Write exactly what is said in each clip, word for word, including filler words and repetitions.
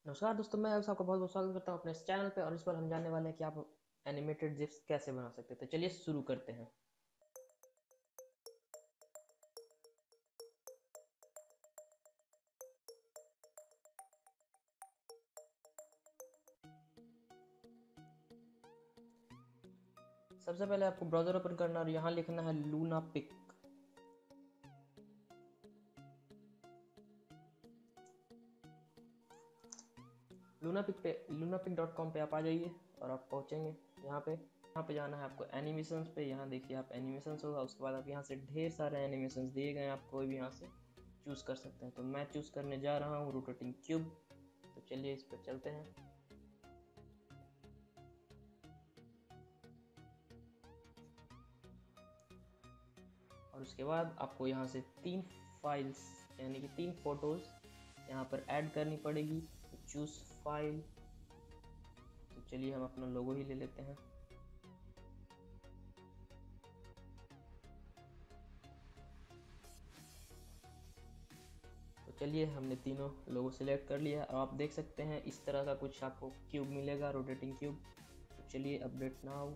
नमस्कार दोस्तों, मैं आपका बहुत बहुत स्वागत करता हूं अपने इस चैनल पे। और इस बार हम जानने वाले हैं कि आप एनिमेटेड जिप्स कैसे बना सकते हैं। तो चलिए शुरू करते हैं। सबसे पहले आपको ब्राउजर ओपन करना और यहाँ लिखना है लूना पिक। लूना पिक पे लूना पिक डॉट कॉम पे आप आ जाइए और आप पहुँचेंगे यहाँ पे। यहाँ पे जाना है आपको एनिमेशंस पे। यहाँ देखिए आप एनिमेशंस होगा, उसके बाद आप यहाँ से ढेर सारे एनिमेशंस दिए गए हैं, आप कोई भी यहाँ से चूज़ कर सकते हैं। तो मैं चूज़ करने जा रहा हूँ रोटेटिंग क्यूब। तो चलिए इस पर चलते हैं। और उसके बाद आपको यहाँ से तीन फाइल्स यानी कि तीन फोटोज़ यहाँ पर ऐड करनी पड़ेगी। तो चूज़ फाइल। तो चलिए हम अपना लोगो ही ले लेते हैं। तो चलिए हमने तीनों लोगो सिलेक्ट कर लिया। अब आप देख सकते हैं इस तरह का कुछ आपको क्यूब मिलेगा, रोटेटिंग क्यूब। तो चलिए अपडेट नाउ।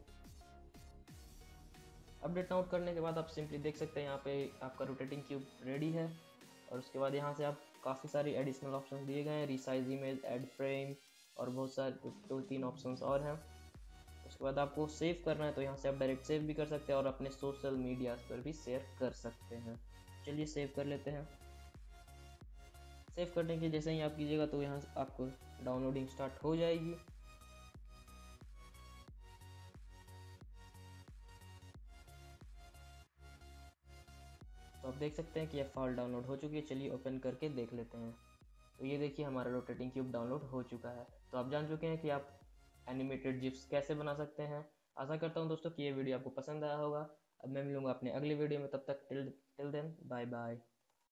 अपडेट नाउ करने के बाद आप सिंपली देख सकते हैं यहाँ पे आपका रोटेटिंग क्यूब रेडी है। और उसके बाद यहाँ से आप काफ़ी सारी एडिशनल ऑप्शन दिए गए हैं, रिसाइज इमेज, ऐड फ्रेम और बहुत सारे दो तीन ऑप्शंस और हैं। उसके बाद आपको सेव करना है तो यहाँ से आप डायरेक्ट सेव भी कर सकते हैं और अपने सोशल मीडिया पर भी शेयर कर सकते हैं। चलिए सेव कर लेते हैं। सेव करने के जैसे ही आप कीजिएगा तो यहाँ से आपको डाउनलोडिंग स्टार्ट हो जाएगी। तो आप देख सकते हैं कि यह फाइल डाउनलोड हो चुकी है। चलिए ओपन करके देख लेते हैं। तो ये देखिए हमारा रोटेटिंग क्यूब डाउनलोड हो चुका है। तो आप जान चुके हैं कि आप एनिमेटेड जिप्स कैसे बना सकते हैं। आशा करता हूँ दोस्तों कि ये वीडियो आपको पसंद आया होगा। अब मैं मिलूंगा अपने अगले वीडियो में, तब तक till till then bye bye.